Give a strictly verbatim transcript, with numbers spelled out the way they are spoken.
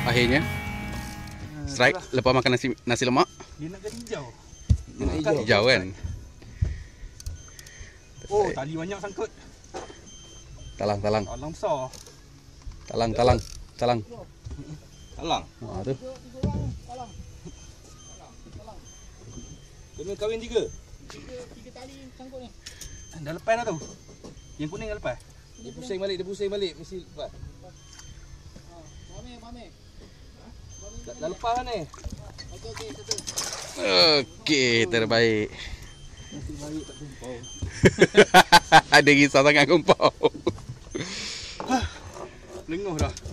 akhirnya. Strike lepas makan nasi nasi lemak. Dia nak jadi hijau. Dia nak hijau. Hijau kan. Oh, tali banyak sangkut. Talang, talang. Talang besar. Talang, talang, talang. Talang. Ha tu. Kena kahwin tiga. Tiga, tiga tali sangkut ni. Dah lepas dah tu. Yang kuning dah lepas. Dia pusing balik, dia pusing balik mesti lepas. Ha, Mame, mame. Dah, dah lepas kan ni? Okey, okey, satu. Okey, terbaik. Nasib baik tak tumpau. Ada risau sangat kumpau. Lenguh dah.